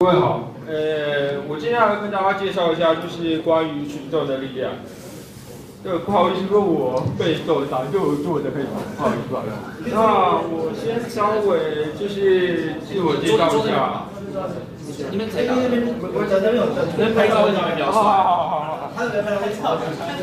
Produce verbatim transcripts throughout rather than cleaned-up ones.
各位好，呃，我今天要跟大家介绍一下，就是关于群众的力量。这不好意思，说我背受伤，就我坐着可以吗？不好意思，不好意思。那我先稍微就是自我介绍一下。 你们谁？我这边有灯， 能拍照为什么比较帅？ 好好好好好。 他这边拍照。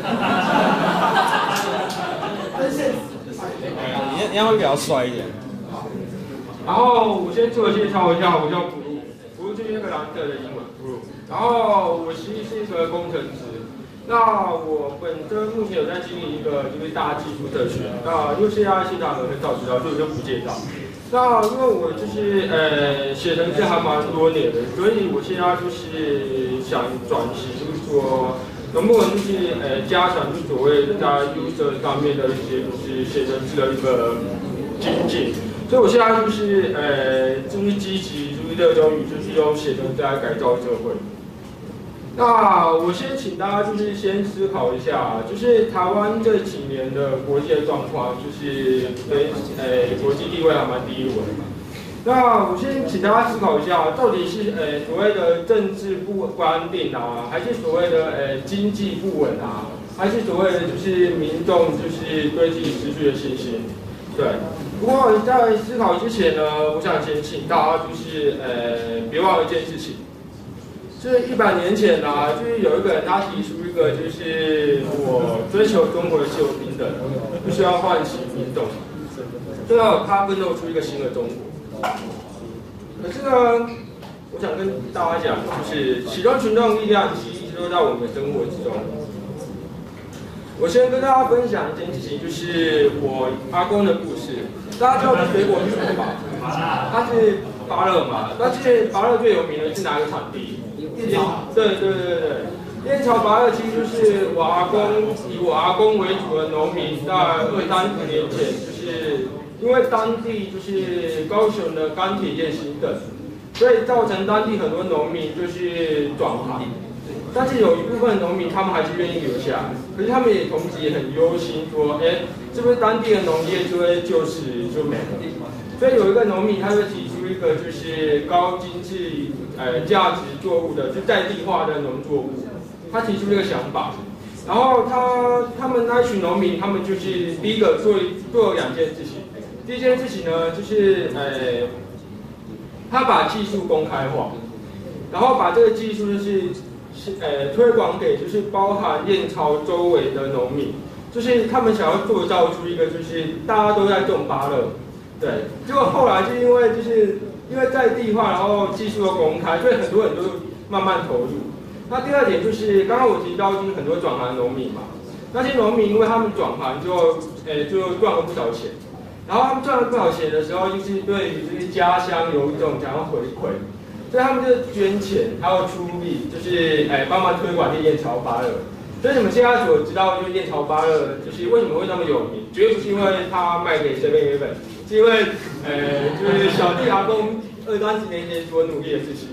真现实。 你你要会比较帅一点。 然后我先自我介绍一下，我叫普鲁，普鲁就是那个蓝色的英文普鲁。然后我其实是一个工程师。那我本身目前有在经营一个就是大技术社群，那因为现在现场很少知道，所以我就不介绍。那因为我就是呃写程式还蛮多年的，所以我现在就是想转型，就是说能不能就是呃加强就所谓在 user 上面的一些就是写程式的一个精进。所以我现在就是呃就是积极就是热衷于就是用写程式来改造社会。那我先请大家就是先思考一下，就是台湾这几年的国际的状况，就是跟呃国际地位还蛮低落的嘛。那我先请大家思考一下，到底是呃所谓的政治不不安定啊，还是所谓的呃经济不稳啊，还是所谓的就是民众就是对自己失去的信心？对。不过在思考之前呢，我想先请大家就是呃别忘了一件事情。就是一百年前啊，就是有一个人他提出一个，就是我追求中国的自由平等，不需要唤醒民众，最后他奋斗出一个新的中国。可是呢，我想跟大家讲，就是启动群众力量其实一直都在我们的生活之中。我先跟大家分享一件事情，就是我阿公的故事。大家知道这水果是什么吧？它是芭乐嘛。但是芭乐最有名的是哪个产地？燕巢，对对对对对，燕巢芭乐其实就是我阿公以我阿公为主的农民，在二三十年前，就是因为当地就是高雄的钢铁业兴盛，所以造成当地很多农民就是转行，但是有一部分农民他们还是愿意留下来，可是他们也同时也很忧心说，哎，是不是当地的农业就会就此就没了？所以有一个农民他就提出一个就是高经济呃价值作物的就在地化的农作物，他提出这个想法，然后他他们那群农民他们就是第一个做做两件事情，第一件事情呢就是呃他把技术公开化，然后把这个技术就是呃推广给就是包含燕巢周围的农民，就是他们想要塑造出一个就是大家都在种芭乐。对，结果后来就因为就是因为在地化，然后技术的公开，所以很多人都慢慢投入。那第二点就是，刚刚我提到就是很多转行农民嘛，那些农民因为他们转行就，诶就赚了不少钱，然后他们赚了不少钱的时候，就是对于这些家乡有一种想要回馈，所以他们就捐钱，还有出力，就是诶帮忙推广这燕巢芭乐。所以你们现在所知道，就是燕巢芭乐，就是为什么会那么有名，绝对不是因为它卖给seven eleven，是因为，呃，就是小弟阿公二三十年前所努力的事情。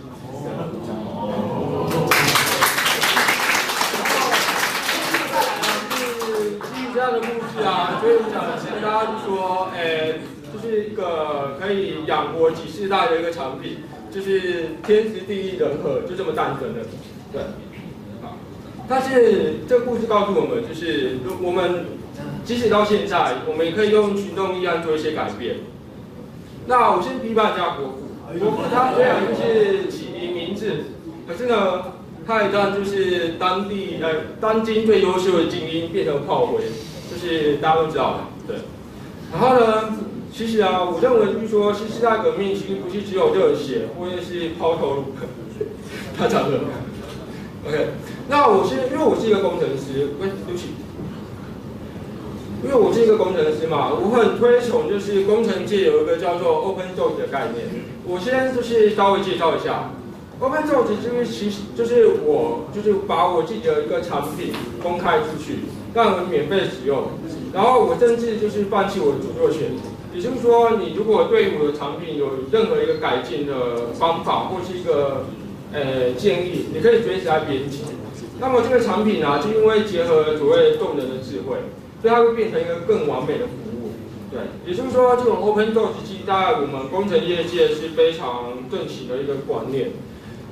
是基于这样的故事啊，所以我想跟大家说，呃，就是一个可以养活几世代的一个产品，就是天时地利人和，就这么诞生的，对。但是这个故事告诉我们，就是我们即使到现在，我们也可以用群众力量做一些改变。那我先批判一下国父，国父他虽然就是启迪明智，可是呢，他也让就是当地呃当今最优秀的精英变成炮灰，就是大家都知道的，对。然后呢，其实啊，我认为就是说，新时代革命其实不是只有热血或者是抛头颅盆，他讲的。OK， 那我是因为我是一个工程师，喂，对不起，因为我是一个工程师嘛，我很推崇就是工程界有一个叫做 open source 的概念。我先就是稍微介绍一下 ，open source 就是其实就是我就是把我自己的一个产品公开出去，让人免费使用，然后我甚至就是放弃我的著作权。也就是说，你如果对我的产品有任何一个改进的方法或是一个呃，建议你可以随时来编辑。那么这个产品啊，就因为结合了所谓众人的智慧，所以它会变成一个更完美的服务。对，也就是说，这种 open source 其实在我们工程业界是非常盛行的一个观念。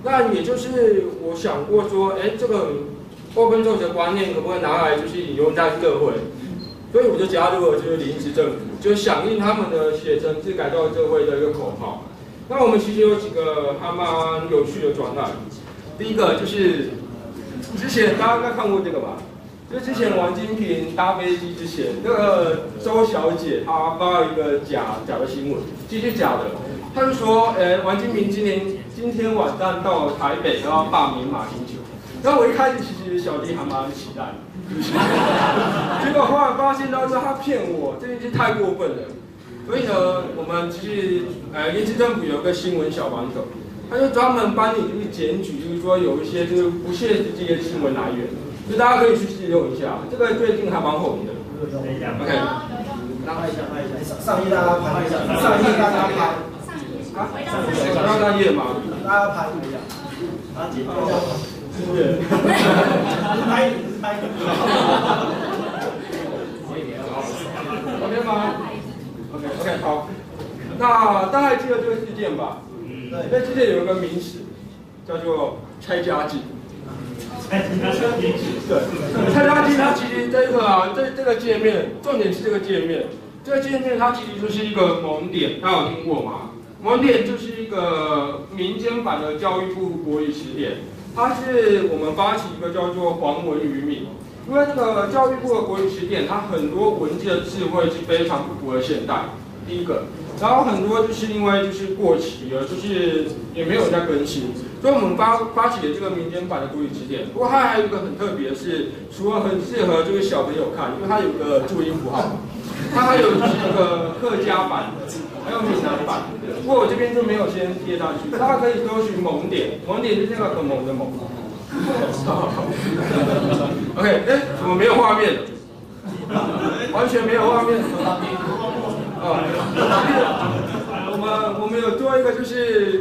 那也就是我想过说，哎，这个 open source 的观念可不可以拿来就是引用在社会？所以我就加入了就是临时政府，就响应他们的写程式改造社会的一个口号。那我们其实有几个还蛮有趣的专案。第一个就是之前大家应该看过这个吧？就之前王金平搭飞机之前，那个周小姐她发了一个假假的新闻，其实假的。她就说，呃，王金平今年今天晚上到台北然后罢免马英九。然后我一开始其实小弟还蛮期待的。结果后来发现到说他骗我，这件事太过分了。所以呢，我们其实呃，临时政府有一个新闻小帮手，他就专门帮你就是检举，就是说有一些就是不切实际的新闻来源，就大家可以去试用一下。这个最近还蛮红的。OK， 拍一下，拍一下，上一大家拍一下，上一大家拍。 啊？上上页吗？ 大家拍一下，然后剪掉。对，拍拍。 OK 吗 ？OK OK 好，那大概记得这个事件吧？对，这事件有一个名词叫做拆家机。拆家机。对，拆家机它其实这个啊，这这个界面，重点是这个界面。这个界面它其实就是一个蒙点，大家有听过吗？蒙点就是一个民间版的教育部国语词典。它是我们发起一个叫做黄文于民，因为这个教育部的国语词典，它很多文字的智慧是非常不符合现代。第一个，然后很多就是因为就是过期了，就是也没有在更新，所以我们发发起了这个民间版的国语词典。不过它还有一个很特别的是，除了很适合就是小朋友看，因为它有个注音符号，它还有就是一个客家版的。还有闽南版，不过我这边就没有先贴上去，大家可以搜寻萌点，萌点就是那个很萌的萌。OK， 哎，怎么没有画面？完全没有画面。哦，我们我们有做一个就是，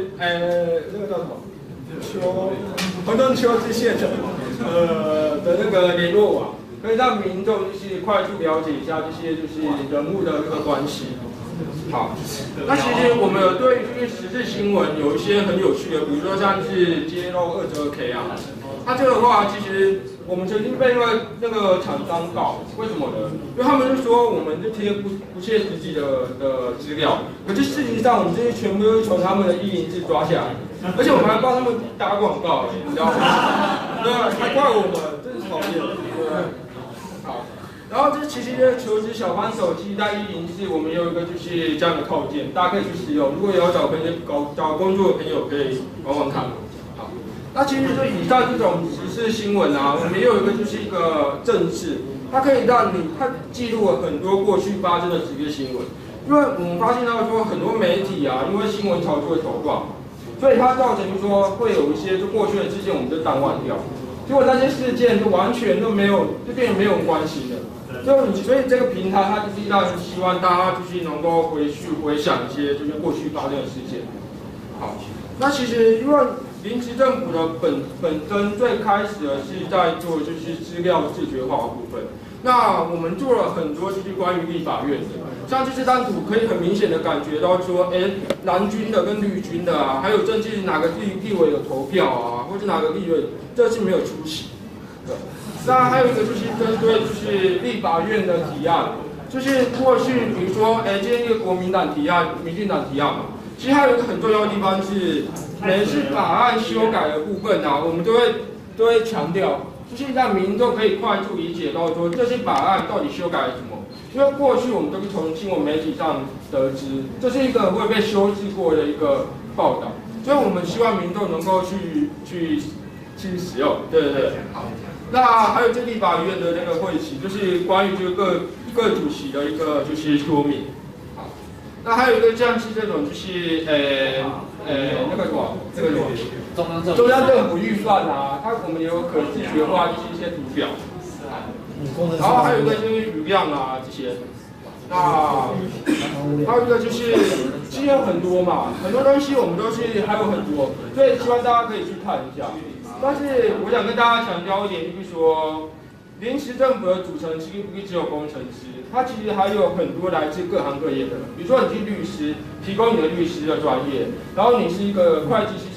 呃，那个叫什么？秋，环中秋之线的，呃的那个联络网，可以让民众就是快速了解一下这些就是人物的一个关系。好，那其实我们有对于时事新闻有一些很有趣的，比如说像是揭露二十二 K 啊，那这个的话，其实我们曾经被那个那个厂商告，为什么呢？因为他们就说我们就贴不不切实际的的资料，可是事实上我们这些全部都是从他们的一零四抓下来，而且我们还帮他们打广告，你知道吗？对，还怪我们，真是讨厌，对。好。然后这其实呢，求职小帮手，其实在一零四我们有一个就是这样的套件，大家可以去使用。如果也要找朋友搞找工作的朋友，可以玩玩看。好，那其实就以上这种时事新闻啊，我们也有一个就是一个政治，它可以让你它记录了很多过去发生的职业新闻。因为我们发现到说很多媒体啊，因为新闻炒作手段，所以它造成说会有一些就过去的事件我们就淡忘掉，结果那些事件就完全都没有，就变得没有关系了。就所以这个平台它就是让希望大家就是能够回去回想一些就是过去发生的事件。好，那其实因为临时政府的本本身最开始的是在做就是资料视觉化的部分。那我们做了很多就是关于立法院的，像这次单图可以很明显的感觉到说，哎，蓝军的跟绿军的啊，还有政治哪个地地委有投票啊，或者哪个地委这次没有出席。对。那还有一个就是针对就是立法院的提案，就是过去比如说，哎，今天一个国民党提案、民进党提案嘛，其实还有一个很重要的地方是，每次法案修改的部分啊，我们都会都会强调，就是让民众可以快速理解到说这些法案到底修改了什么。因为过去我们都是从新闻媒体上得知，这是一个会被修饰过的一个报道，所以我们希望民众能够去去去使用。对对对，好。那还有这立法院的那个会期，就是关于这个各各主席的一个就是说明。好，那还有一个像是这种就是呃呃那个什么，这个什么中央政府中央政府预算啊，它我们也有可视觉化，就是一些图表。然后还有一个就是语量啊这些。那还有一个就是，其实有很多嘛，很多东西我们都是还有很多，所以希望大家可以去看一下。但是我想跟大家强调一点，就是说，临时政府的组成其实不是只有工程师，它其实还有很多来自各行各业的。比如说你是律师，提供你的律师的专业，然后你是一个会计师，提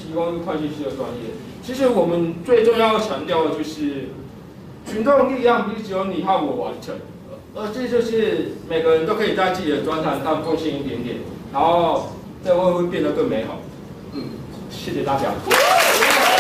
提供会计师的专业。其实我们最重要强调的就是，群众力量不是只有你和我完成，而这就是每个人都可以在自己的专长上贡献一点点，然后社会会变得更美好。嗯，谢谢大家。